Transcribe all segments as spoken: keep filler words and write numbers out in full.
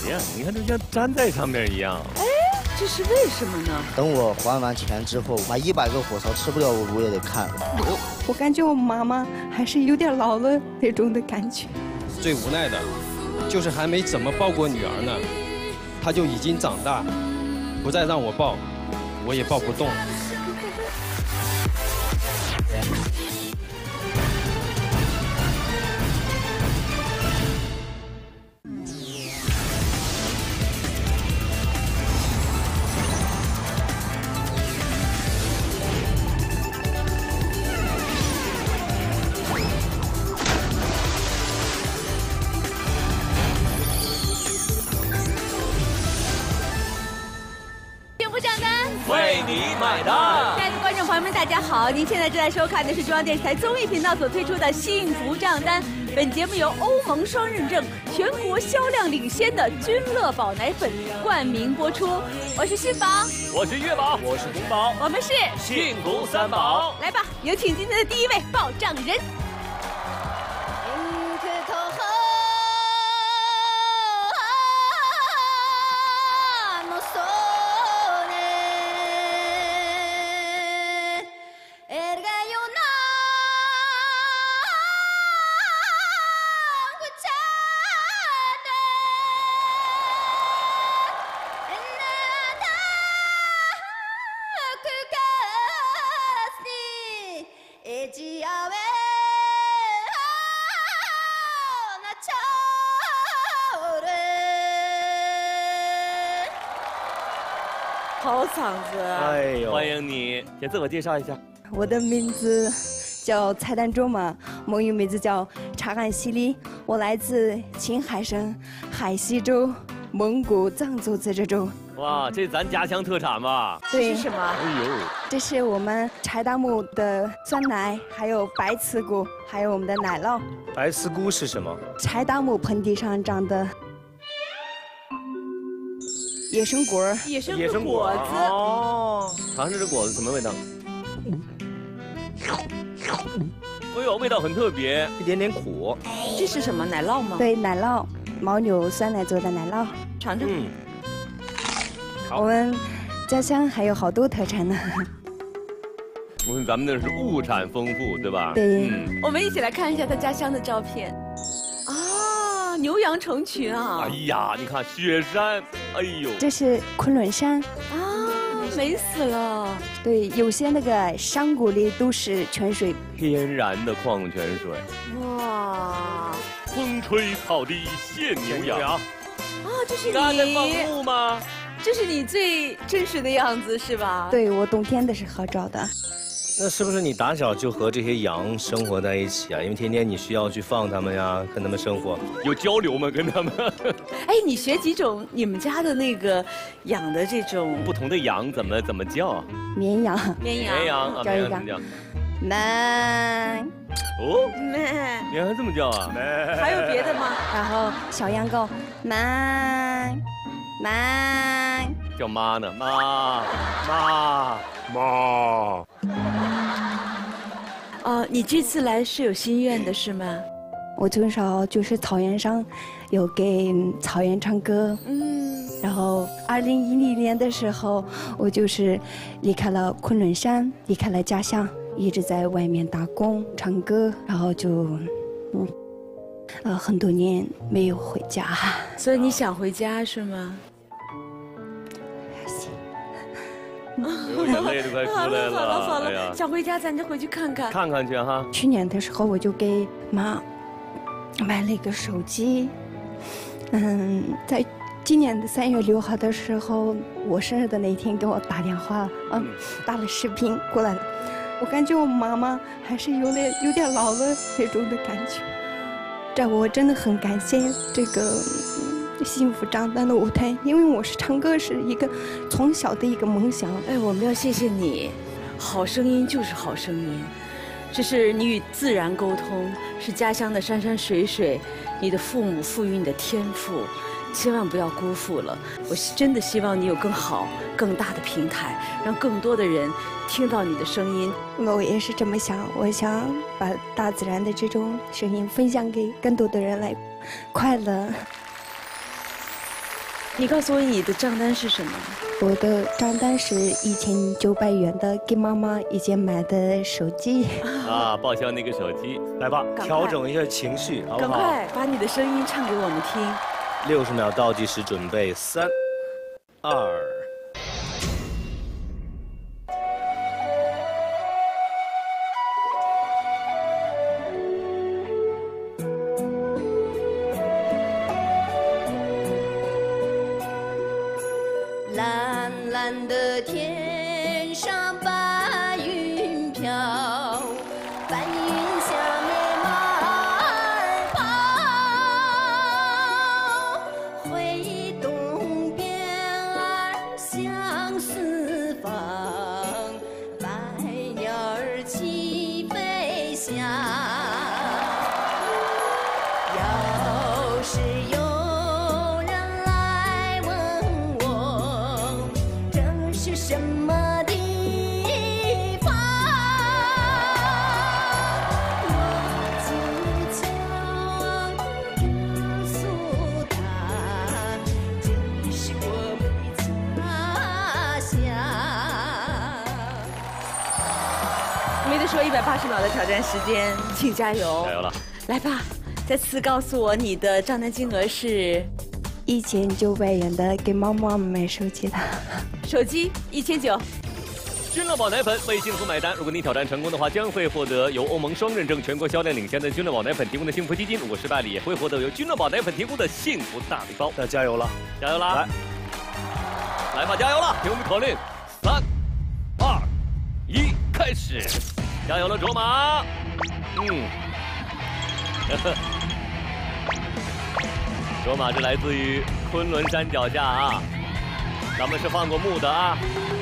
呀？你看，就像粘在上面一样。 哎，这是为什么呢？ 等我还完钱之后，买一百个火烧吃不了，我也得看。 我感觉我妈妈还是有点老了那种的感觉。 最无奈的，就是还没怎么抱过女儿呢，她就已经长大，不再让我抱，我也抱不动。 为你买单， 亲爱的观众朋友们，大家好！您现在正在收看的是中央电视台综艺频道所推出的《幸福账单》。本节目由欧盟双认证、全国销量领先的君乐宝奶粉冠名播出。我是新宝， 我是月宝，我是红宝， 我们是幸福三宝。 来吧，有请今天的第一位报账人。好嗓子！ 哎呦，欢迎你，先自我介绍一下。 我的名字叫蔡丹卓嘛，蒙语名字叫查干西里，我来自青海省海西州蒙古藏族自治州。 哇，这咱家乡特产吧？ 对， 这是什么？ 哎呦， 这是我们柴达木的酸奶，还有白刺菇，还有我们的奶酪。 白刺菇是什么？ 柴达木盆地上长的野生果儿， 野生野生果子。 哦，尝尝这果子什么味道？哎呦，味道很特别，一点点苦。 这是什么？奶酪吗？ 对，奶酪，牦牛酸奶做的奶酪。 尝尝。 嗯， 我们家乡还有好多特产呢。 我们咱们那是物产丰富，对吧？ 对。 嗯， 我们一起来看一下他家乡的照片。啊，牛羊成群啊！ 哎呀，你看雪山，哎呦， 这是昆仑山。 啊，美死了！ 对，有些那个山谷里都是泉水， 天然的矿泉水。 哇！ 风吹草低见牛羊。 啊，这是刚才放你， 牧吗？ 这是你最真实的样子是吧？ 对，我冬天的时候照的。 那是不是你打小就和这些羊生活在一起啊？因为天天你需要去放它们呀，跟它们生活， 有交流吗？跟他们？ 哎，你学几种你们家的那个养的这种不同的羊怎么怎么叫？ 绵羊， 绵羊？ 绵羊啊， 叫一个绵羊怎么叫？ 慢， 哦， 慢。 绵羊还这么叫啊？ 还有别的吗？ 然后小羊羔，慢，慢， 叫妈呢？妈妈妈。 哦，你这次来是有心愿的是吗？ 我从小就是草原上有给草原唱歌， 嗯， 然后二零一零年的时候，我就是离开了昆仑山，离开了家乡，一直在外面打工唱歌，然后就嗯呃很多年没有回家。 所以你想回家是吗？ 哎呦，眼泪都快出来了。 好了好了， 哎呀， 想回家咱就回去看看。 看看去哈。 去年的时候，我就给妈买了一个手机。嗯，在今年的三月六号的时候，我生日的那一天给我打电话，嗯，打了视频过来了。我感觉我妈妈还是有点有点老了那种的感觉。这我真的很感谢这个嗯幸福账单的舞台，因为我是唱歌是一个从小的一个梦想。 哎，我们要谢谢你，好声音就是好声音，这是你与自然沟通，是家乡的山山水水，你的父母赋予你的天赋，千万不要辜负了。我真的希望你有更好、更大的平台，让更多的人听到你的声音。 我也是这么想，我想把大自然的这种声音分享给更多的人来快乐。 你告诉我你的账单是什么？ 我的账单是一千九百元的，给妈妈以前买的手机。 啊，报销那个手机。 来吧， 赶快调整一下情绪，好不好？ 赶快把你的声音唱给我们听。 六十秒倒计时，准备，三、二。 蓝蓝的天上白云飘，白云下面马儿跑，挥动鞭儿向四方，百鸟儿齐飞翔。要是有什么地方？我就悄悄告诉他，这是我们的家乡。 没得说，一百八十秒的挑战时间，请加油！ 加油了！ 来吧，再次告诉我你的账单金额是一千九百元的，给妈妈买手机的。 手机一千九。 君乐宝奶粉为幸福买单。如果你挑战成功的话，将会获得由欧盟双认证、全国销量领先的君乐宝奶粉提供的幸福基金；如果失败了，也会获得由君乐宝奶粉提供的幸福大礼包。 那加油了， 加油啦！ 来， 来吧，加油了！听我们口令，三、二、一，开始！加油了，卓玛！嗯，卓玛是来自于昆仑山脚下啊，咱们是放过牧的啊。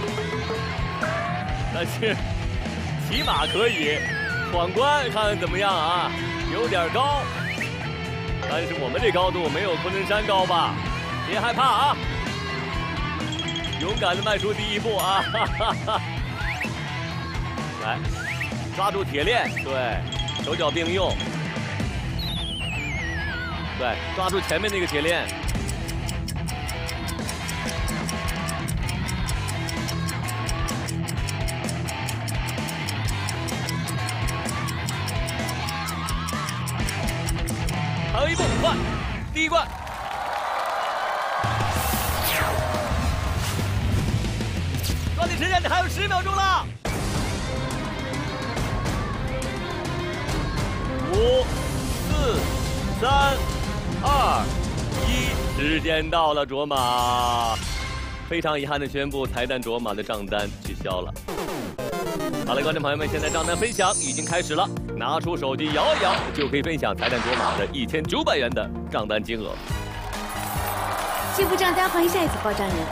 但是起码可以闯关，看看怎么样啊？有点高，但是我们这高度没有昆仑山高吧？别害怕啊，勇敢的迈出第一步啊！哈哈哈。来，抓住铁链，对，手脚并用，对，抓住前面那个铁链。还有一步，快，第一关。抓紧时间，你还有十秒钟了。五、四、三、二、一，时间到了，卓玛。非常遗憾的宣布，彩蛋卓玛的账单取消了。好了，观众朋友们，现在账单分享已经开始了，拿出手机摇一摇，就可以分享彩蛋卓玛的一千九百元的账单金额。 幸福账单，欢迎下一组报账人。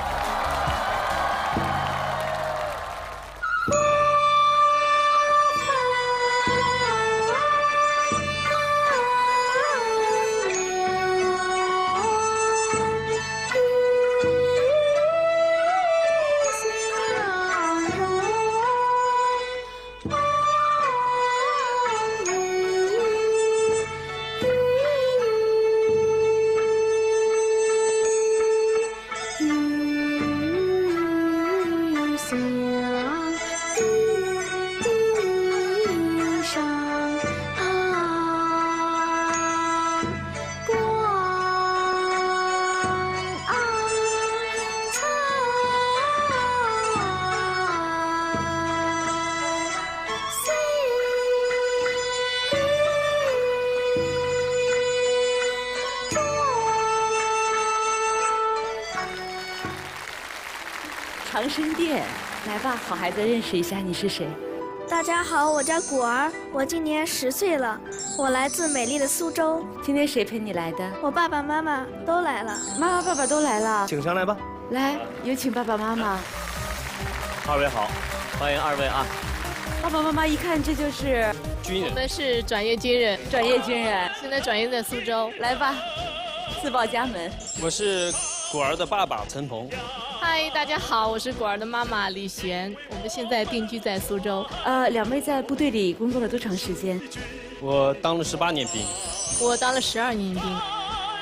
长生殿，来吧，好孩子，认识一下，你是谁？ 大家好，我叫果儿，我今年十岁了，我来自美丽的苏州。 今天谁陪你来的？ 我爸爸妈妈都来了。 妈妈、爸爸都来了， 请上来吧。 来，有请爸爸妈妈。 二位好，欢迎二位啊！ 爸爸妈妈一看，这就是军人。 我们是转业军人， 专业军人， 现在转业在苏州。 来吧，自报家门。 我是果儿的爸爸陈鹏。 嗨，大家好，我是果儿的妈妈李璇，我们现在定居在苏州。 呃，两位在部队里工作了多长时间？ 我当了十八年兵。 我当了十二年兵。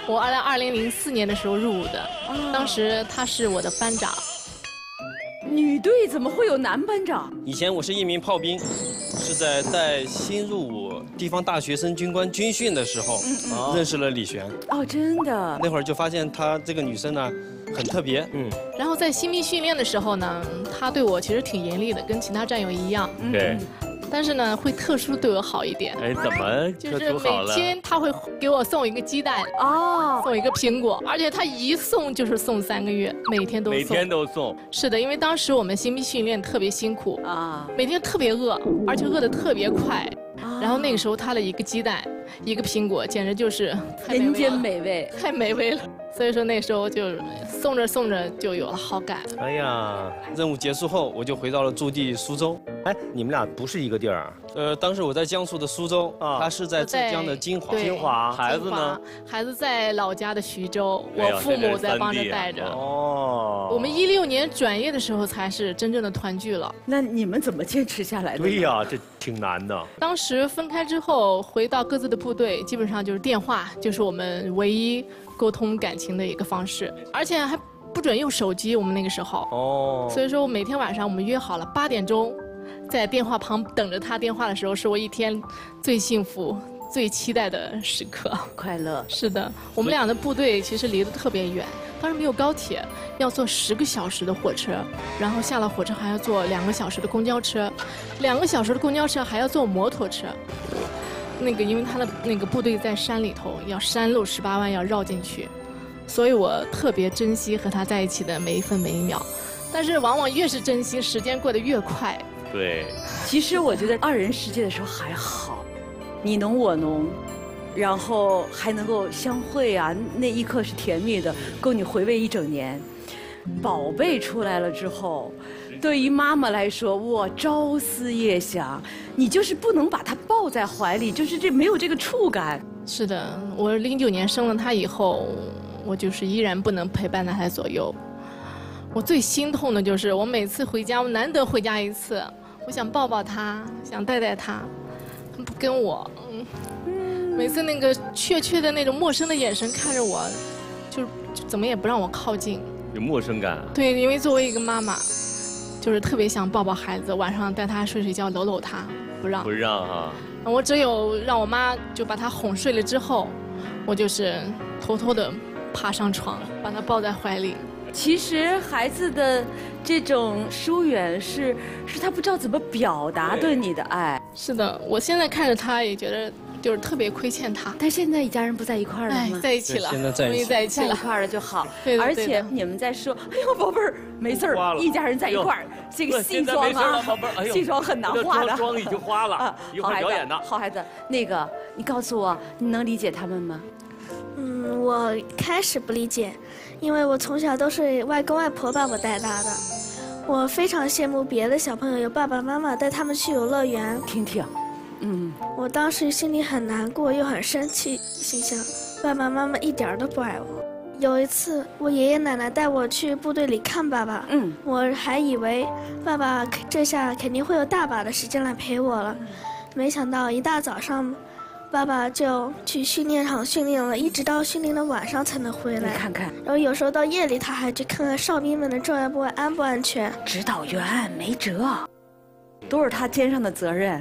我二二零零四年的时候入伍的，当时他是我的班长。 女队怎么会有男班长？ 以前我是一名炮兵，是在带新入伍地方大学生军官军训的时候、嗯、认识了李璇。 哦，真的。 那会儿就发现她这个女生呢很特别，嗯。 然后在新兵训练的时候呢，她对我其实挺严厉的，跟其他战友一样。 对。 但是呢，会特殊对我好一点。 哎，怎么就是每天他会给我送一个鸡蛋， 哦， 送一个苹果，而且他一送就是送三个月，每天都送。 每天都送。 是的，因为当时我们新兵训练特别辛苦啊，每天特别饿，而且饿得特别快。然后那个时候他的一个鸡蛋，一个苹果，简直就是人间美味， 太美味了。所以说那时候就送着送着就有了好感。 哎呀， 任务结束后我就回到了驻地苏州。 哎，你们俩不是一个地儿？ 呃，当时我在江苏的苏州，啊，他是在浙江的金华。 金华，孩子呢？ 孩子在老家的徐州，我父母在帮着带着。 哦。 我们一六年转业的时候才是真正的团聚了。 那你们怎么坚持下来的？ 对呀，这挺难的。 当时分开之后，回到各自的部队，基本上就是电话，就是我们唯一沟通感情的一个方式，而且还不准用手机。我们那个时候。哦。所以说，每天晚上我们约好了八点钟。在电话旁等着他电话的时候，是我一天最幸福、最期待的时刻。 快乐。 是的，我们俩的部队其实离得特别远，当时没有高铁，要坐十个小时的火车，然后下了火车还要坐两个小时的公交车，两个小时的公交车还要坐摩托车。那个因为他的那个部队在山里头，要山路十八弯要绕进去，所以我特别珍惜和他在一起的每一分每一秒。但是往往越是珍惜，时间过得越快。 对， 其实我觉得二人世界的时候还好，你侬我侬，然后还能够相会啊，那一刻是甜蜜的，够你回味一整年。宝贝出来了之后，对于妈妈来说，我朝思夜想，你就是不能把他抱在怀里，就是这没有这个触感。 是的，我零九年生了他以后，我就是依然不能陪伴在他左右。我最心痛的就是我每次回家，我难得回家一次。我想抱抱他，想带带他，他不跟我，嗯，每次那个怯怯的那种陌生的眼神看着我，就就怎么也不让我靠近， 有陌生感。 对，因为作为一个妈妈，就是特别想抱抱孩子，晚上带他睡睡觉，搂搂他，不让。 不让啊！ 我只有让我妈就把他哄睡了之后，我就是偷偷的爬上床，把他抱在怀里。 其实孩子的这种疏远是，是他不知道怎么表达对你的爱。 是的，我现在看着他也觉得就是特别亏欠他。 但现在一家人不在一块儿了吗？ 在一起了， 现在在一起， 在一起了， 在一块儿了就好。 对的， 而且你们在说，哎呦宝贝儿，没事儿，一家人在一块儿，这个戏装啊，戏装很难画的。 妆已经花了，一会儿表演呢。 好孩子，那个你告诉我，你能理解他们吗？ 嗯，我开始不理解，因为我从小都是外公外婆把我带大的。我非常羡慕别的小朋友有爸爸妈妈带他们去游乐园。 听听，嗯， 我当时心里很难过又很生气，心想爸爸妈妈一点都不爱我。有一次，我爷爷奶奶带我去部队里看爸爸，嗯，我还以为爸爸这下肯定会有大把的时间来陪我了，没想到一大早上。爸爸就去训练场训练了，一直到训练的晚上才能回来。 你看看， 然后有时候到夜里，他还去看看哨兵们的作业部安不安全。 指导员没辙，都是他肩上的责任。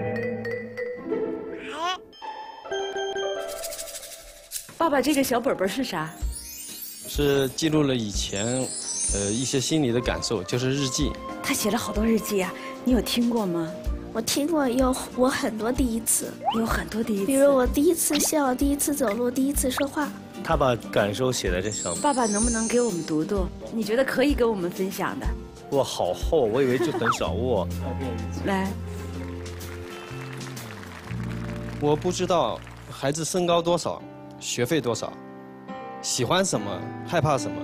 爸爸，这个小本本是啥？ 是记录了以前，呃，一些心理的感受，就是日记。 他写了好多日记啊，你有听过吗？ 我听过，有我很多第一次， 有很多第一次， 比如我第一次笑，第一次走路，第一次说话。 他把感受写在这上面。 爸爸能不能给我们读读？你觉得可以跟我们分享的？ 哇，好厚，我以为就很少哇。 来， 我不知道孩子身高多少，学费多少，喜欢什么，害怕什么，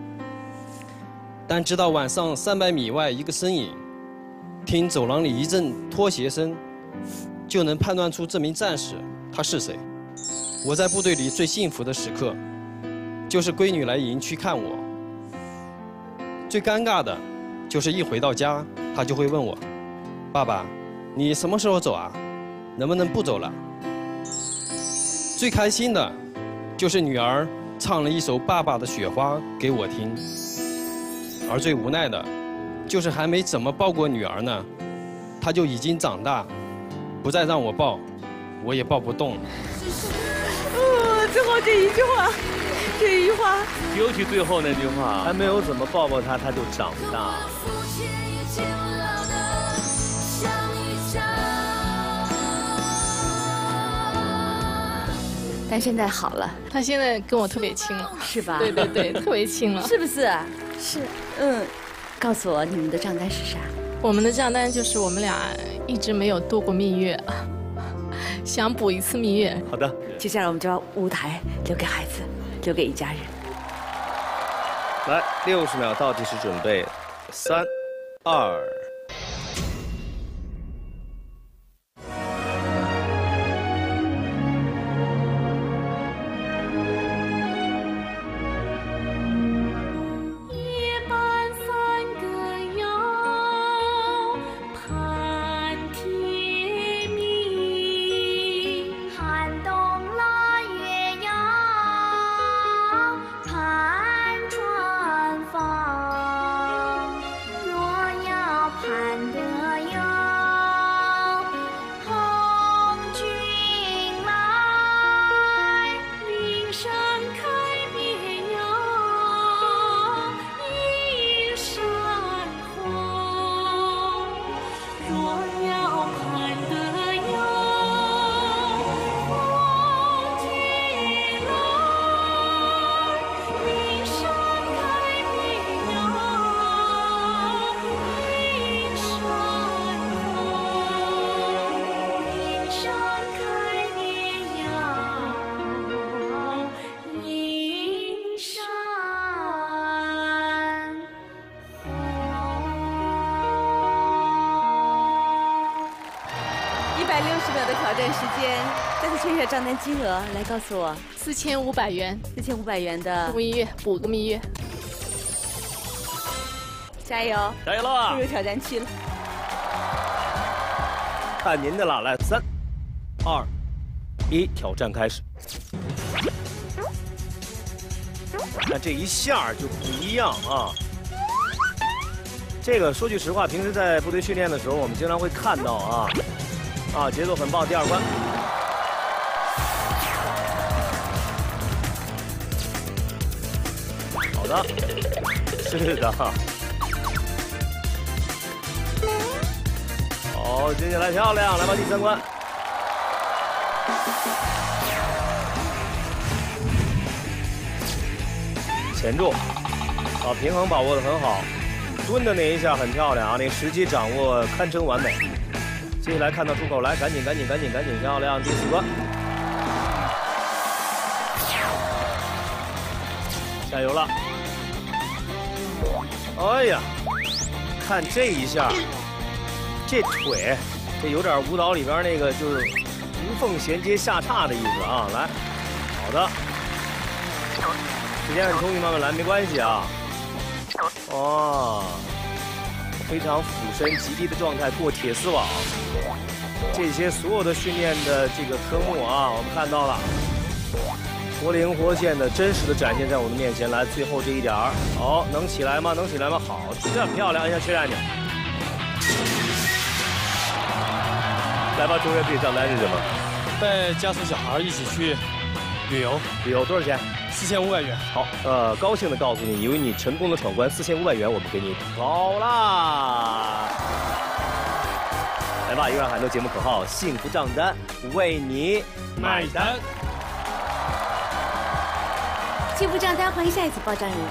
但知道晚上三百米外一个身影。听走廊里一阵拖鞋声，就能判断出这名战士他是谁。我在部队里最幸福的时刻，就是闺女来营区看我。最尴尬的，就是一回到家，她就会问我：“爸爸，你什么时候走啊？能不能不走了？”最开心的， 就是女儿唱了一首《爸爸的雪花》给我听，而最无奈的，就是还没怎么抱过女儿呢，她就已经长大，不再让我抱，我也抱不动。 哦，最后这一句话，这一句话， 尤其最后那句话， 还没有怎么抱抱她，她就长大。 但现在好了， 他现在跟我特别亲了， 是吧？ 对对对，特别亲了， 是不是？ 是。 嗯，告诉我你们的账单是啥？ 我们的账单就是我们俩一直没有度过蜜月，想补一次蜜月。 好的， 接下来我们就把舞台留给孩子，留给一家人。 来，六十秒倒计时准备，三、二。 挑战时间，再次确认账单金额，来告诉我。 四千五百元， 四千五百元的补蜜月，补个蜜月。 加油！ 加油了！ 进入挑战期了。 看您的了，来，三、二、一，挑战开始。看这一下就不一样啊！这个说句实话，平时在部队训练的时候，我们经常会看到啊。啊，节奏很棒！第二关，好的，是的。好，接下来漂亮，来吧，第三关。前住，啊，平衡把握的很好，蹲的那一下很漂亮啊，那时机掌握堪称完美。接下来看到出口，来，赶紧，赶紧，赶紧，赶紧，漂亮！第四关，加油了！哎呀，看这一下，这腿，这有点舞蹈里边那个就是无缝衔接下叉的意思啊！来，好的，时间很充裕，慢慢来，没关系啊。哦。非常俯身极地的状态过铁丝网，这些所有的训练的这个科目啊，我们看到了，活灵活现的真实的展现在我们面前。来，最后这一点儿，好，能起来吗？能起来吗？好，这样漂亮，按下确认按钮。来吧，中原自己账单是什么？ 带家属小孩一起去旅游， 旅游多少钱？ 四千五百元。 好，呃，高兴的告诉你，因为你成功的闯关，四千五百元我们给你好啦。来吧，有氧喊出节目口号：幸福账单为你买单。 幸福账单，欢迎下一次报账人。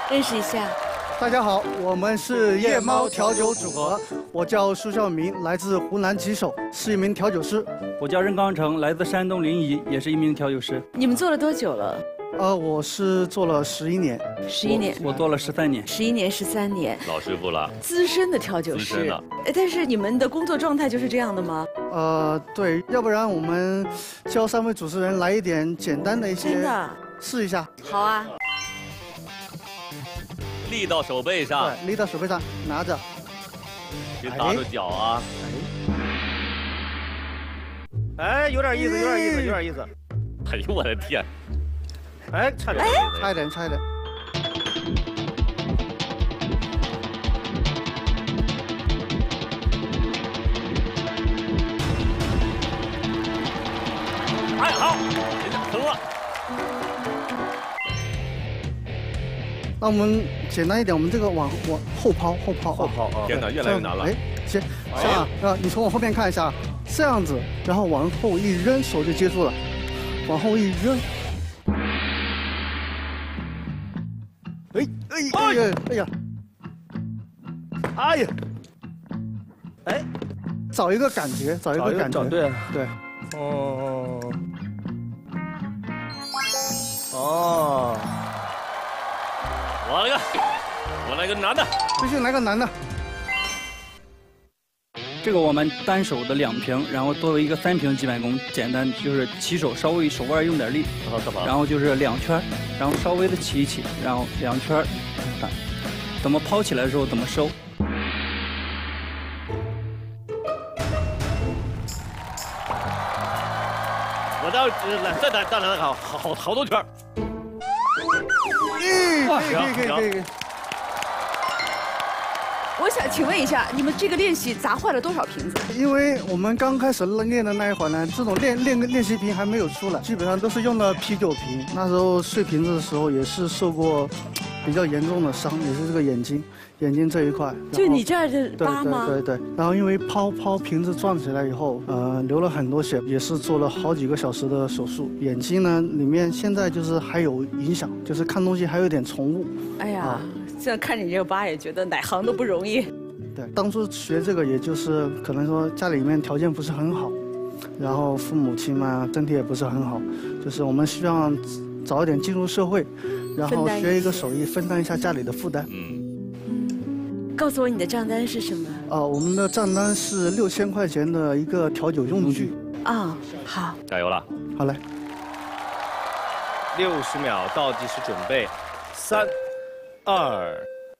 认识一下。 大家好，我们是夜猫调酒组合，我叫苏孝明，来自湖南吉首，是一名调酒师。 我叫任刚成，来自山东临沂，也是一名调酒师。 你们做了多久了？ 呃，我是做了十一年， 十一年， 我做了十三年， 十一年十三年， 老师傅了， 资深的调酒师。哎，但是你们的工作状态就是这样的吗？ 呃，对，要不然我们叫三位主持人来一点简单的一些， 真的试一下。 好啊。 立到手背上， 对，立到手背上，拿着， 别搭着脚啊！ 哎，有点意思，有点意思，有点意思。 哎呦我的天！ 哎，差点， 差一点，差一点。 哎，好，成了。 那我们简单一点，我们这个往往后抛，后抛， 后抛啊！ 天哪，越来越难了。 哎，先这样啊，你从我后面看一下，这样子，然后往后一扔，手就接住了，往后一扔。哎哎哎呀哎呀， 哎呀，哎， 找一个感觉，找一个感觉， 对对。 哦哦。 我来个，我来个男的， 必须来个男的。 这个我们单手的两瓶，然后作为一个三瓶基本功，简单就是起手稍微手腕用点力，然后就是两圈，然后稍微的起一起，然后两圈，怎么抛起来的时候怎么收。 我倒来再来再来好好好多圈。 可以可以可以可以可以。 我想请问一下，你们这个练习砸坏了多少瓶子？ 因为我们刚开始练的那一会儿呢，这种练练练习瓶还没有出来，基本上都是用的啤酒瓶。那时候碎瓶子的时候也是受过比较严重的伤，也是这个眼睛眼睛这一块。 就你这儿的疤吗？ 对对对。然后因为抛抛瓶子撞起来以后，呃，流了很多血，也是做了好几个小时的手术。眼睛呢里面现在就是还有影响，就是看东西还有点重雾。 哎呀。啊现在看你这个疤，也觉得哪行都不容易。 对，当初学这个，也就是可能说家里面条件不是很好，然后父母亲嘛身体也不是很好，就是我们希望早一点进入社会，然后学一个手艺，分担一下家里的负担。 嗯。告诉我你的账单是什么？ 呃，我们的账单是六千块钱的一个调酒用具。 啊，好， 加油了， 好嘞。 六十秒倒计时准备，三。二。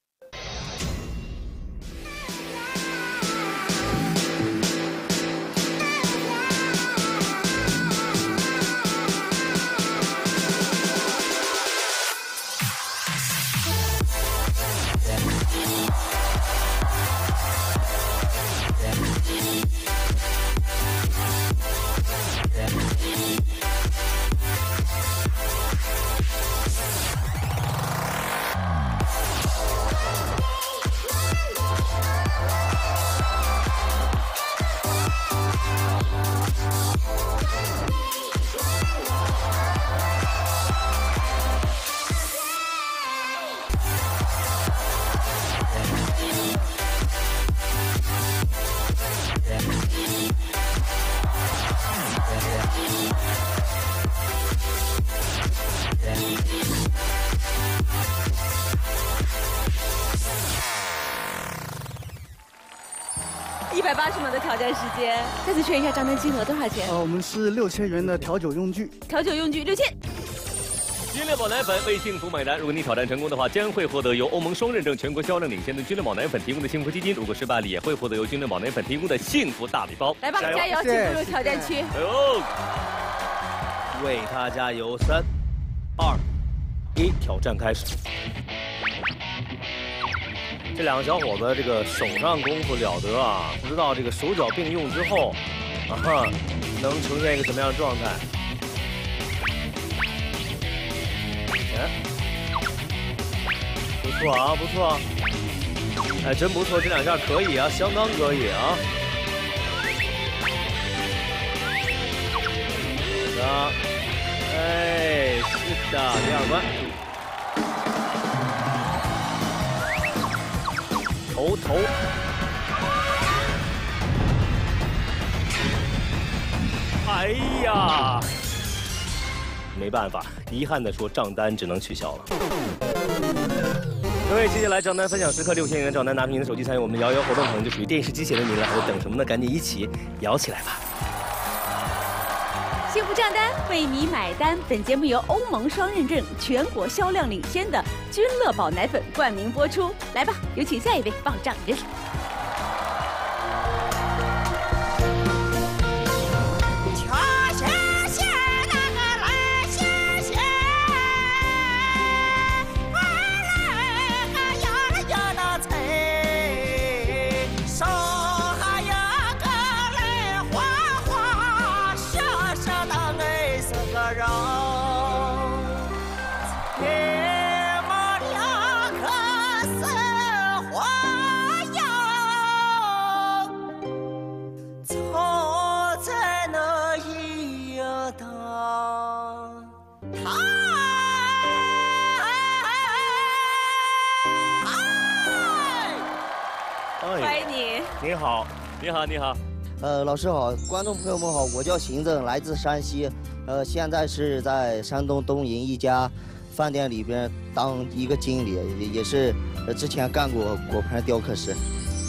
一百八十秒的挑战时间，再次确认一下账单金额多少钱？ 呃，我们是六千元的调酒用具。 调酒用具六千。 君乐宝奶粉为幸福买单。如果你挑战成功的话，将会获得由欧盟双认证、全国销量领先的君乐宝奶粉提供的幸福基金；如果失败了，也会获得由君乐宝奶粉提供的幸福大礼包。 来吧，加油，进入挑战区。 加油！ 为他加油！三、二、一，挑战开始。这两个小伙子这个手上功夫了得啊！不知道这个手脚并用之后，啊哈，能呈现一个什么样的状态？哎，不错啊，不错啊！哎，真不错，这两下可以啊，相当可以啊！是的，哎，是的，第二关。 头头。哎呀，没办法，遗憾的说，账单只能取消了。各位，接下来账单分享时刻，六千元账单，拿出您的手机参与我们的摇一摇活动，可能就属于电视机前的您了，还在等什么呢？赶紧一起摇起来吧！ 幸福账单为你买单。本节目由欧盟双认证、全国销量领先的君乐宝奶粉冠名播出。来吧，有请下一位报账人。 欢迎你。你好，你好，你好。 呃，老师好，观众朋友们好，我叫邢正，来自山西，呃，现在是在山东东营一家饭店里边当一个经理，也也是呃之前干过果盘雕刻师。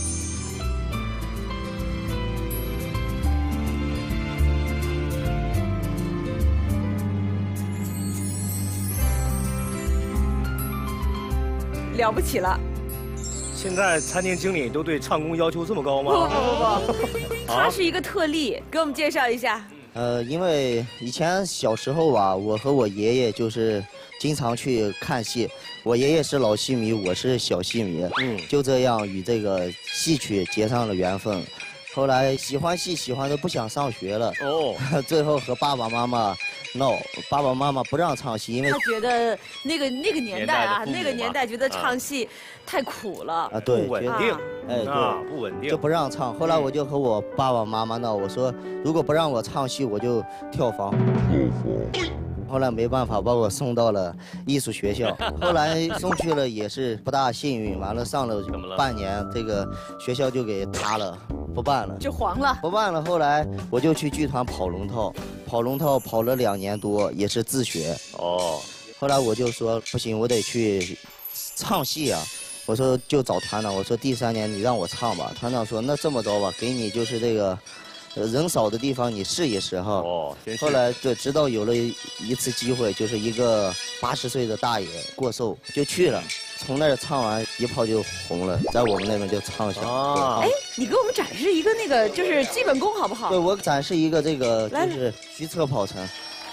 了不起了。 现在餐厅经理都对唱功要求这么高吗？ 不不不不，他是一个特例，给我们介绍一下。 呃，因为以前小时候吧，我和我爷爷就是经常去看戏。我爷爷是老戏迷，我是小戏迷，嗯，就这样与这个戏曲结上了缘分。后来喜欢戏，喜欢的不想上学了。哦，最后和爸爸妈妈闹，爸爸妈妈不让唱戏，因为他觉得那个那个年代啊，那个年代觉得唱戏太苦了啊，对， 不稳定， 哎，对， 不稳定， 就不让唱。后来我就和我爸爸妈妈闹，我说如果不让我唱戏，我就跳房。后来没办法，把我送到了艺术学校。后来送去了也是不大幸运，完了上了半年，这个学校就给塌了，不办了， 就黄了， 不办了。后来我就去剧团跑龙套，跑龙套跑了两年多，也是自学。哦，后来我就说不行，我得去唱戏啊。我说就找团长，我说第三年你让我唱吧。团长说那这么着吧，给你就是这个。人少的地方你试一试哈。哦。后来对，直到有了一次机会，就是一个八十岁的大爷过寿，就去了。从那儿唱完一炮就红了，在我们那边就唱响。 哦。哎，你给我们展示一个那个就是基本功好不好？ 对，我展示一个这个就是徐策跑程。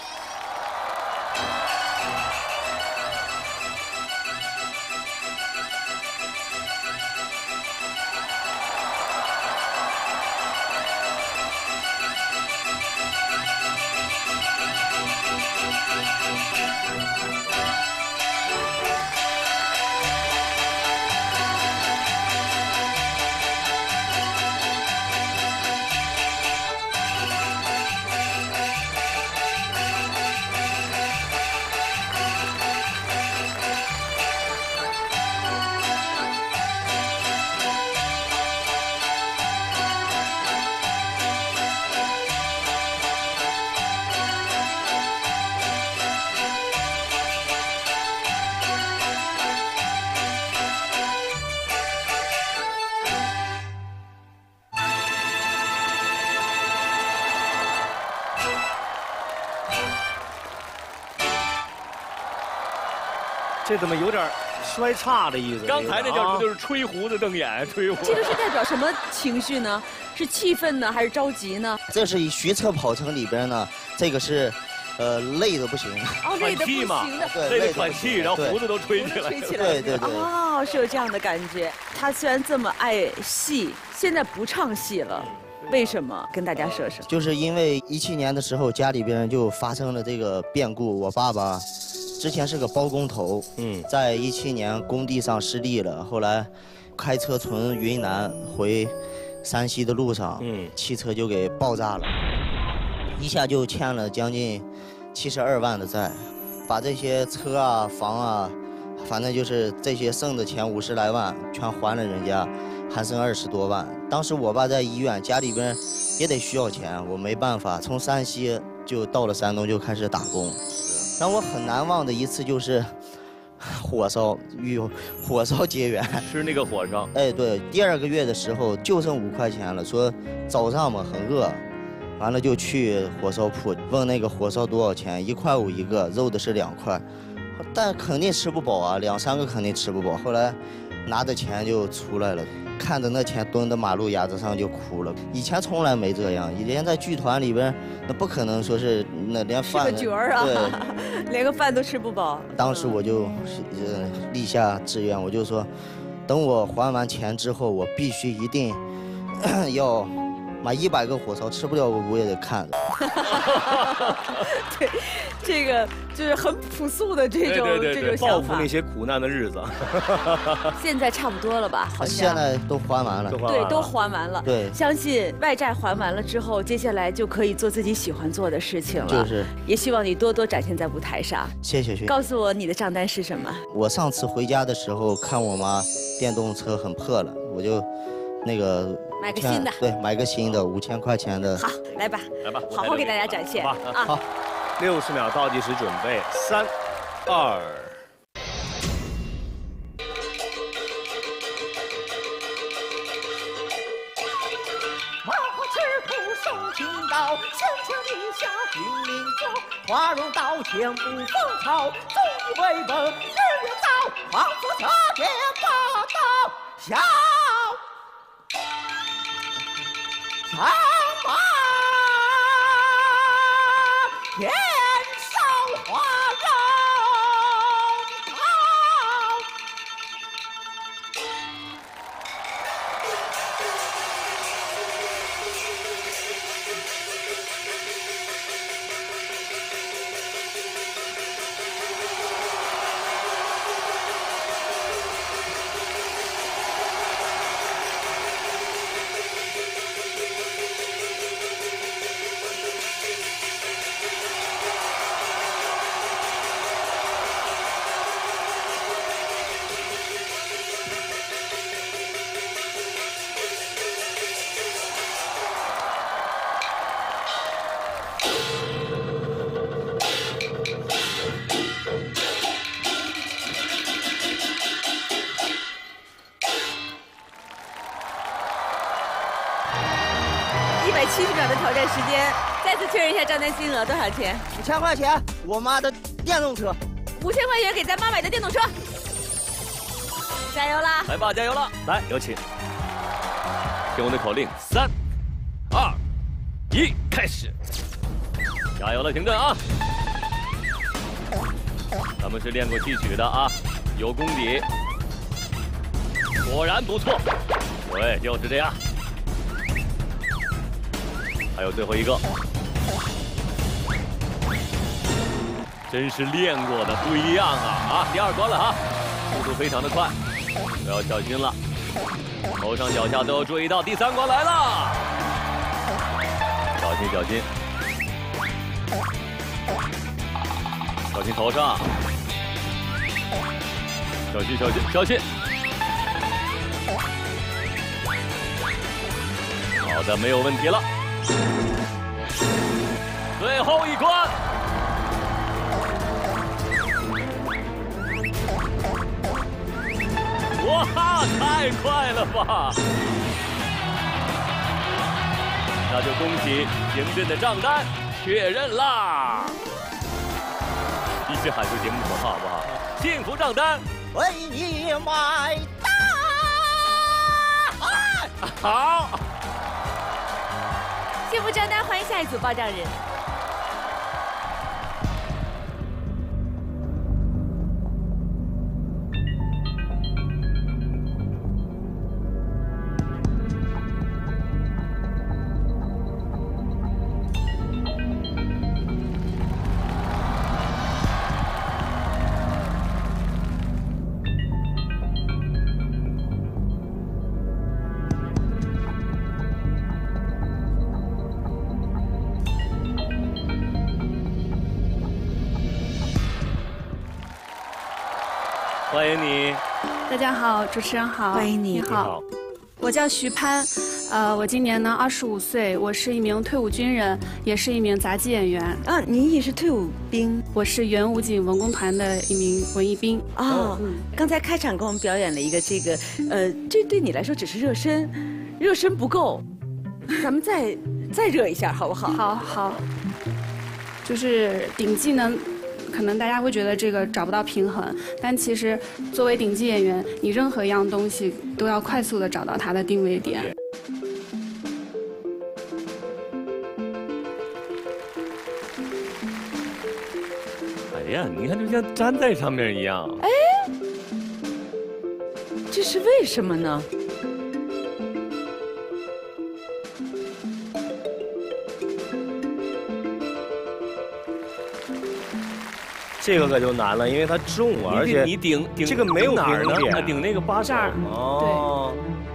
这怎么有点摔叉的意思？ 刚才那叫什么？就是吹胡子瞪眼，吹胡子。 这个是代表什么情绪呢？是气愤呢，还是着急呢？ 这是以徐策跑程里边呢，这个是，呃，累的不行。 哦，累的不行的， 对， 累得喘气，然后胡子都吹起来， 吹起来。 对对对。 哦，是有这样的感觉。他虽然这么爱戏，现在不唱戏了。为什么？跟大家说说。 就是因为一七年的时候，家里边就发生了这个变故。我爸爸之前是个包工头，嗯，在一七年工地上失利了，后来开车从云南回山西的路上，嗯，汽车就给爆炸了，一下就欠了将近七十二万的债，把这些车啊、房啊反正就是这些剩的钱五十来万全还了人家，还剩二十多万。当时我爸在医院，家里边也得需要钱，我没办法，从山西就到了山东就开始打工。让我很难忘的一次就是火烧与火烧结缘， 吃那个火烧。 哎，对，第二个月的时候就剩五块钱了，说早上嘛很饿，完了就去火烧铺问那个火烧多少钱，一块五一个，肉的是两块，但肯定吃不饱啊，两三个肯定吃不饱。后来拿着钱就出来了，看着那钱蹲在马路牙子上就哭了。以前从来没这样，连在剧团里边，那不可能说是那连饭是个角儿啊， 对， 连个饭都吃不饱。 当时我就呃立下志愿，我就说，等我还完钱之后，我必须一定要买一百个火烧，吃不了我也得看。 对，这个就是很朴素的这种对对对对这种想法。 报复那些苦难的日子。 现在差不多了吧？好像现在都还完了。 对，都还完了。 对， 相信外债还完了之后，接下来就可以做自己喜欢做的事情了。 就是， 也希望你多多展现在舞台上。 谢谢谢谢。 告诉我你的账单是什么？ 我上次回家的时候看我妈电动车很破了，我就那个买个新的。 对，买个新的五千块钱的。 好，来吧， 来吧， 好好给大家展现啊！ 好， 六十秒倒计时准备，三、二。 手青刀，轻轻地下军令状，花容刀剑不锋草，总以为本，日月早，皇族特别霸道，小长马天上花荣好。 七十秒的挑战时间，再次确认一下账单金额多少钱？ 五千块钱，我妈的电动车。 五千块钱给咱妈买的电动车，加油啦！ 来吧，加油了！来，有请。听我的口令，三、二、一，开始！加油了，停顿啊！咱们是练过戏曲的啊，有功底。果然不错，对，就是这样。还有最后一个，真是练过的，不一样啊！啊，第二关了哈，速度非常的快，都要小心了，头上脚下都要注意到。第三关来了，小心小心，小心头上，小心小心小心。好的，没有问题了。最后一关，哇，太快了吧！那就恭喜邢震的账单确认啦！一起喊出节目口号好不好？幸福账单为你买单。 好。 幸福账单，欢迎下一组报账人。 欢迎你。 大家好，主持人好， 欢迎你。 你好，我叫徐攀，呃，我今年呢二十五岁，我是一名退伍军人，也是一名杂技演员。 啊，你也是退伍兵？ 我是原武警文工团的一名文艺兵。 哦，嗯、刚才开场给我们表演了一个这个，呃，这对你来说只是热身，热身不够，咱们再再热一下好不好？ 好好，就是顶技呢。可能大家会觉得这个找不到平衡，但其实作为顶级演员，你任何一样东西都要快速的找到它的定位点。 哎呀，你看就像粘在上面一样。 哎，这是为什么呢？ 这个可就难了，因为它重啊，而且你顶顶这个没有哪儿呢？ 点， 顶那个把手。 哦。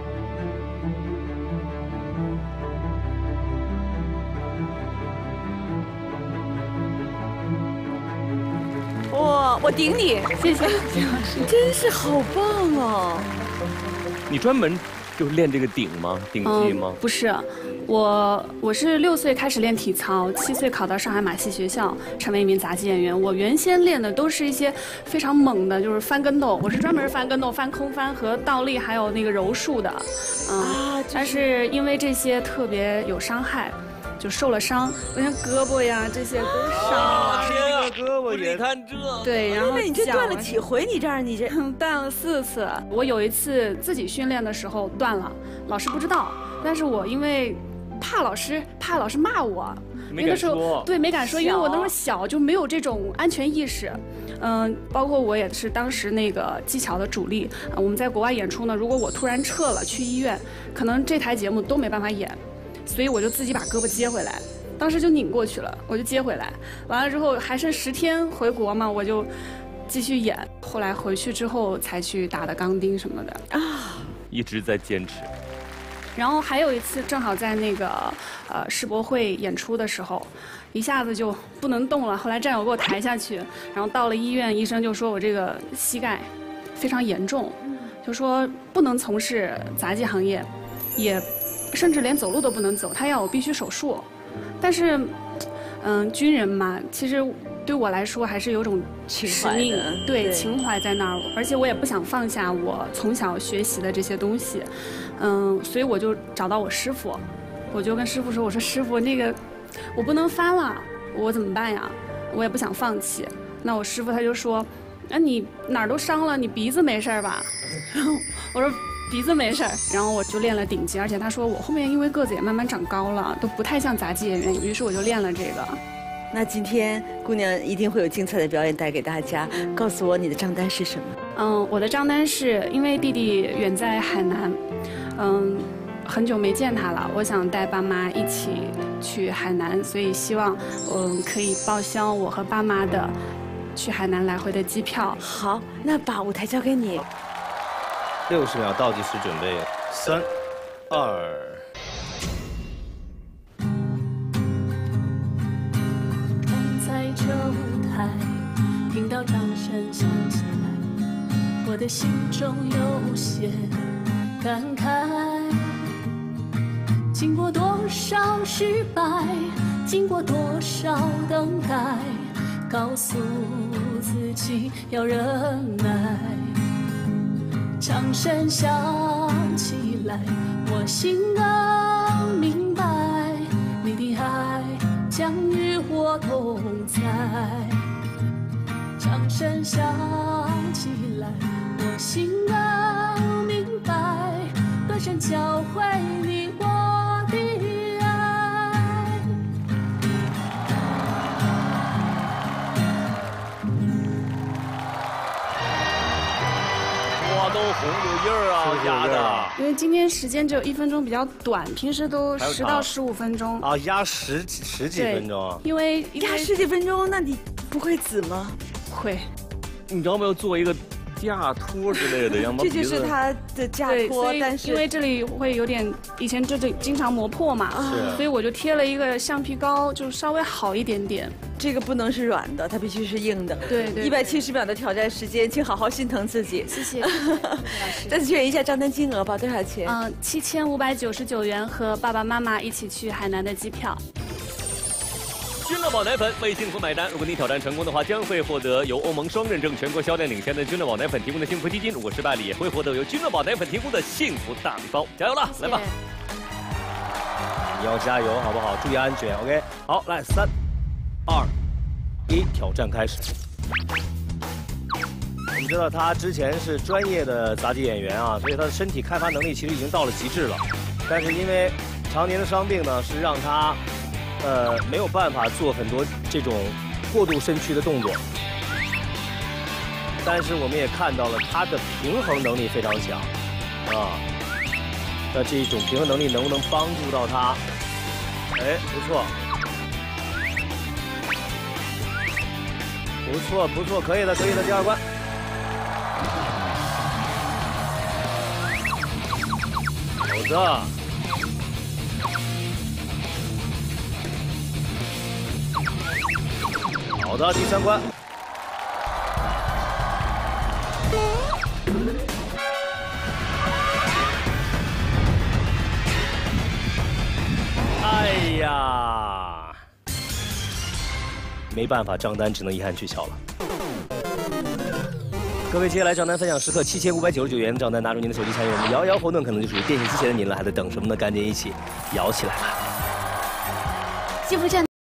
哇，我顶你， 谢谢金老师， 真是好棒哦！ 你专门就练这个顶吗？顶技吗？ 嗯、不是。我我是六岁开始练体操，七岁考到上海马戏学校，成为一名杂技演员。我原先练的都是一些非常猛的，就是翻跟斗。我是专门翻跟斗、翻空翻和倒立，还有那个柔术的。嗯，啊、但是因为这些特别有伤害，就受了伤。我像胳膊呀这些都伤了。 天啊，胳膊也看这。 对，然后你这断了几回？你这儿你这断了四次。我有一次自己训练的时候断了，老师不知道，但是我因为。怕老师，怕老师骂我， 没敢说。 对，没敢说，因为我那时候小，就没有这种安全意识。嗯，包括我也是当时那个技巧的主力。我们在国外演出呢，如果我突然撤了去医院，可能这台节目都没办法演，所以我就自己把胳膊接回来，当时就拧过去了，我就接回来。完了之后还剩十天回国嘛，我就继续演。后来回去之后才去打的钢钉什么的啊，一直在坚持。 然后还有一次，正好在那个呃世博会演出的时候，一下子就不能动了。后来战友给我抬下去，然后到了医院，医生就说我这个膝盖非常严重，就说不能从事杂技行业，也甚至连走路都不能走，他要我必须手术。但是，嗯，军人嘛，其实对我来说还是有种使命，对情怀在那儿，而且我也不想放下我从小学习的这些东西。嗯，所以我就找到我师傅，我就跟师傅说：“我说师傅，那个我不能翻了，我怎么办呀？我也不想放弃。”那我师傅他就说：“那、啊、你哪儿都伤了，你鼻子没事吧？”然后我说：“鼻子没事。”然后我就练了顶级，而且他说我后面因为个子也慢慢长高了，都不太像杂技演员，于是我就练了这个。 那今天姑娘一定会有精彩的表演带给大家。告诉我你的账单是什么？ 嗯，我的账单是因为弟弟远在海南，嗯，很久没见他了，我想带爸妈一起去海南，所以希望嗯可以报销我和爸妈的去海南来回的机票。 好，那把舞台交给你。 六十秒倒计时准备，三、二。 这舞台，听到掌声响起来，我的心中有些感慨。经过多少失败，经过多少等待，告诉自己要忍耐。掌声响起来，我心更明白，你的爱将与我同在。掌声响起来，我心更明白，歌声教会你我的爱。 哇，都红有印儿啊，压的。 因为今天时间只有一分钟，比较短，平时都十到十五分钟。 啊，压十几十几分钟啊！ 因为压十几分钟，那你不会紫吗？ 会。 你知道没有？作为一个架托之类的，要么这就是他的架托，但是因为这里会有点，以前这里经常磨破嘛，所以我就贴了一个橡皮膏，就稍微好一点点。 这个不能是软的，它必须是硬的。 对对。 一百七十秒的挑战时间，请好好心疼自己。 谢谢。 再次确认一下账单金额吧，多少钱？ 嗯，七千五百九十九元和爸爸妈妈一起去海南的机票。 君乐宝奶粉为幸福买单，如果你挑战成功的话，将会获得由欧盟双认证、全国销量领先的君乐宝奶粉提供的幸福基金；如果失败了，也会获得由君乐宝奶粉提供的幸福大礼包。加油了，来吧！ 你要加油，好不好？注意安全 ，OK。好，来，三、二、一，挑战开始。我们知道他之前是专业的杂技演员啊，所以他的身体开发能力其实已经到了极致了。但是因为常年的伤病呢，是让他呃没有办法做很多这种过度身躯的动作。但是我们也看到了他的平衡能力非常强啊。那这种平衡能力能不能帮助到他？哎，不错。不错，不错，可以的，可以的，第二关。好的。好的，第三关。哎呀！没办法，账单只能遗憾取消了。各位，接下来账单分享时刻，七千五百九十九元的账单，拿出您的手机参与我们摇摇活动，可能就属于电信机前的您了，还在等什么呢？赶紧一起摇起来吧！ 幸福站。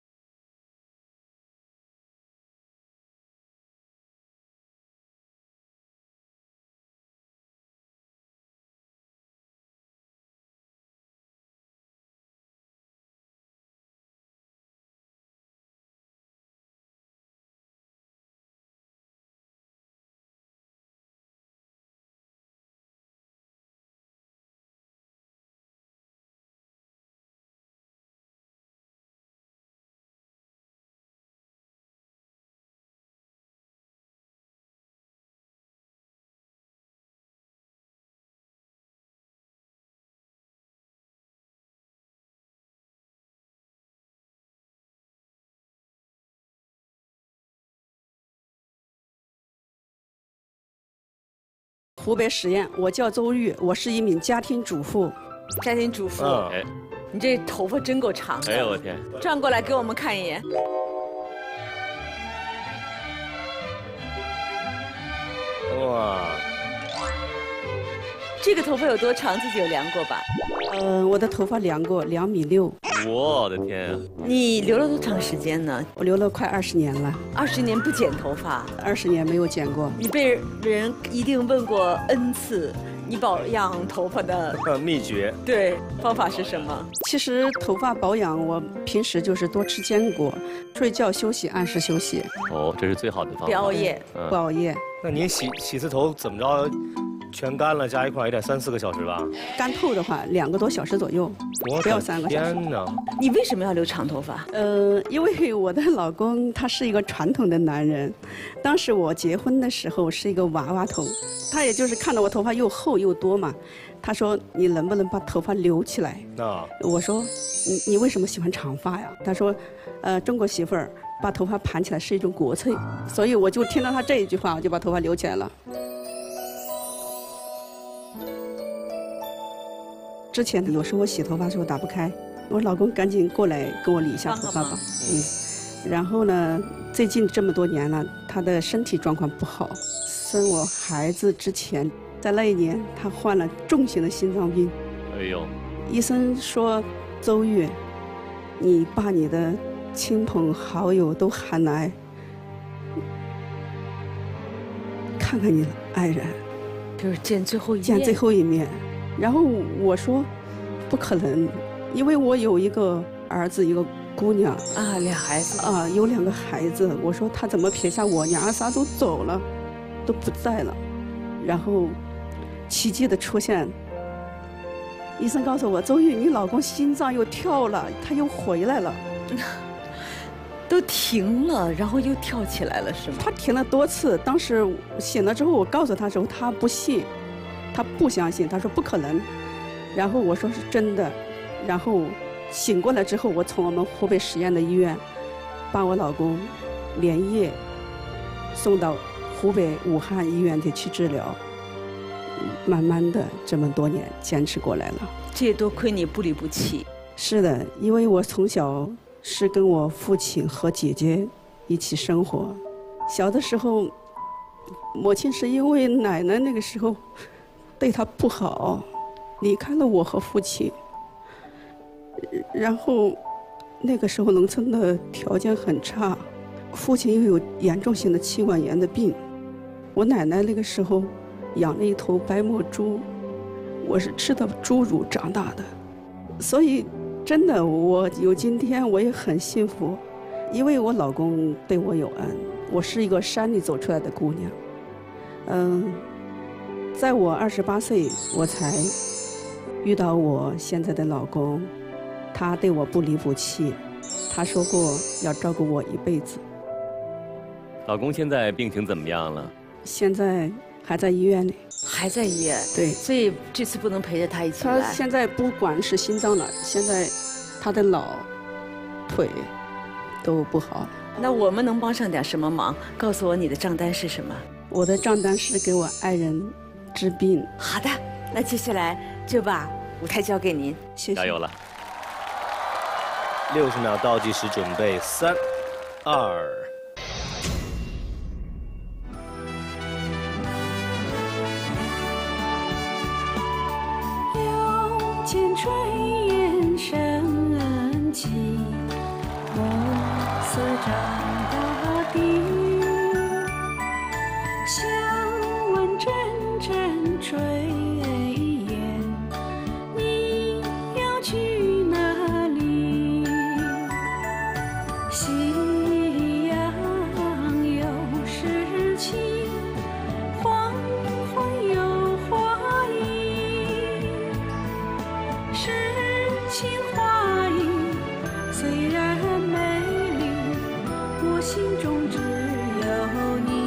湖北十堰，我叫周玉，我是一名家庭主妇。 家庭主妇， 嗯， 你这头发真够长的。 哎呦我天！ 转过来给我们看一眼。 哇， 这个头发有多长？自己有量过吧？ 呃，我的头发量过两米六。 我的天啊！ 你留了多长时间呢？ 我留了快二十年了。 二十年不剪头发？ 二十年没有剪过。 你被人一定问过 N 次，你保养头发的秘诀？ 对，方法是什么？ 其实头发保养，我平时就是多吃坚果，睡觉休息，按时休息。 哦，这是最好的方法。 别熬夜， 嗯、 不熬夜。 那您洗洗次头怎么着？全干了，加一块也得三四个小时吧。 干透的话，两个多小时左右，不要三个小时。 天哪！ 你为什么要留长头发？ 呃，因为我的老公他是一个传统的男人，当时我结婚的时候是一个娃娃头，他也就是看到我头发又厚又多嘛，他说你能不能把头发留起来？ 啊！ 我说你你为什么喜欢长发呀？他说，呃，中国媳妇儿把头发盘起来是一种国粹，所以我就听到他这一句话，我就把头发留起来了。之前有时候我洗头发的时候打不开，我老公赶紧过来给我理一下头发吧。嗯，然后呢，最近这么多年了，他的身体状况不好。生我孩子之前，在那一年他患了重型的心脏病。 哎呦！ 医生说，周玉，你把你的亲朋好友都喊来，看看你的爱人， 就是见最后一面。 见最后一面。然后我说，不可能，因为我有一个儿子，一个姑娘啊，俩孩子啊，有两个孩子。我说他怎么撇下我，娘仨都走了，都不在了。然后奇迹的出现，医生告诉我，周玉，你老公心脏又跳了，他又回来了。 都停了，然后又跳起来了，是吗？ 他停了多次，当时醒了之后，我告诉他之后，他不信，他不相信，他说不可能。然后我说是真的，然后醒过来之后，我从我们湖北十堰的医院，把我老公连夜送到湖北武汉医院里去治疗。慢慢的这么多年坚持过来了， 这也多亏你不离不弃。 是的，因为我从小是跟我父亲和姐姐一起生活，小的时候，母亲是因为奶奶那个时候对她不好，离开了我和父亲。然后那个时候农村的条件很差，父亲又有严重性的气管炎的病，我奶奶那个时候养了一头白毛猪，我是吃的猪乳长大的，所以真的我有今天我也很幸福，因为我老公对我有恩。我是一个山里走出来的姑娘，嗯，在我二十八岁我才遇到我现在的老公，他对我不离不弃，他说过要照顾我一辈子。 老公现在病情怎么样了？ 现在还在医院里， 还在医院。 对， 所以这次不能陪着他一起来。 他现在不管是心脏了，现在他的脑、腿都不好。 那我们能帮上点什么忙？告诉我你的账单是什么？ 我的账单是给我爱人治病。 好的，那接下来就把舞台交给您， 谢谢。 加油了！ 六十秒倒计时，准备，三、二。 千炊烟升起，暮色占大地。想问阵阵炊烟，你要去哪里？夕阳有诗情，黄昏有花意。诗情画意虽然美丽，我心中只有你。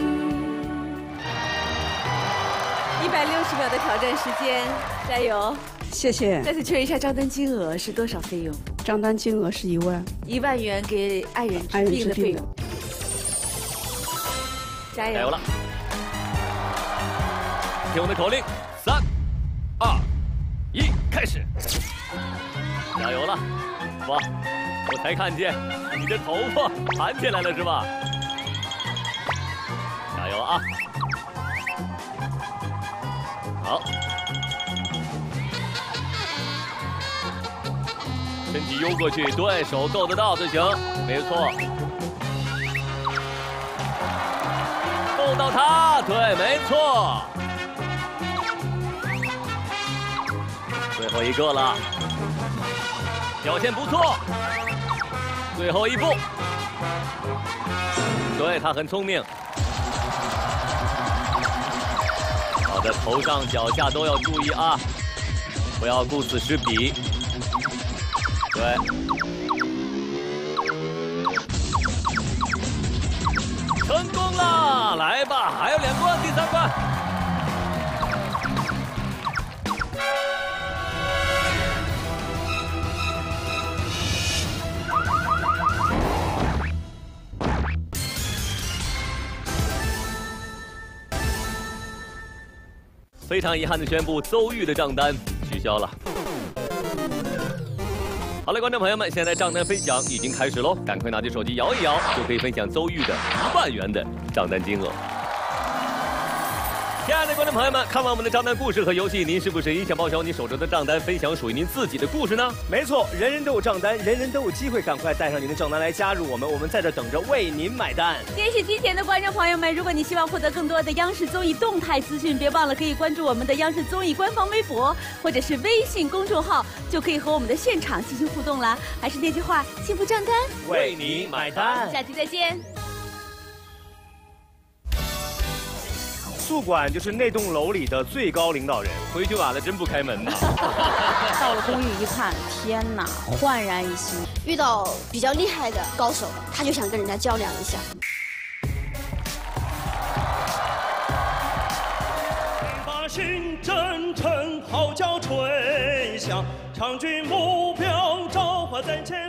一百六十秒的挑战时间，加油！ 谢谢。 再次确认一下账单金额是多少费用？ 账单金额是一万。 一万元给爱人治病的费用。加油！ 加油了！听我的口令，三、二。一开始，加油了！哇，我才看见你的头发盘起来了，是吧？加油啊！好，身体悠过去，对手够得到就行，没错。够到他，对，没错。最后一个了，表现不错。最后一步，对他很聪明。好的，头上脚下都要注意啊，不要顾此失彼。对，成功了！来吧，还有两关，第三关。非常遗憾的宣布，邹玉的账单取消了。好了，观众朋友们，现在账单分享已经开始喽，赶快拿起手机摇一摇，就可以分享邹玉的一万元的账单金额。亲爱的观众朋友们，看完我们的账单故事和游戏，您是不是也想报销你手中的账单，分享属于您自己的故事呢？ 没错，人人都有账单，人人都有机会，赶快带上您的账单来加入我们，我们在这等着为您买单。 电视机前的观众朋友们，如果你希望获得更多的央视综艺动态资讯，别忘了可以关注我们的央视综艺官方微博或者是微信公众号，就可以和我们的现场进行互动啦。还是那句话，幸福账单为你买单， 下期再见。 宿管就是那栋楼里的最高领导人， 回去晚了真不开门呐。 到了公寓一看，天哪，焕然一新。 遇到比较厉害的高手，他就想跟人家较量一下。 把心真诚号角吹响，长军目标召唤在前。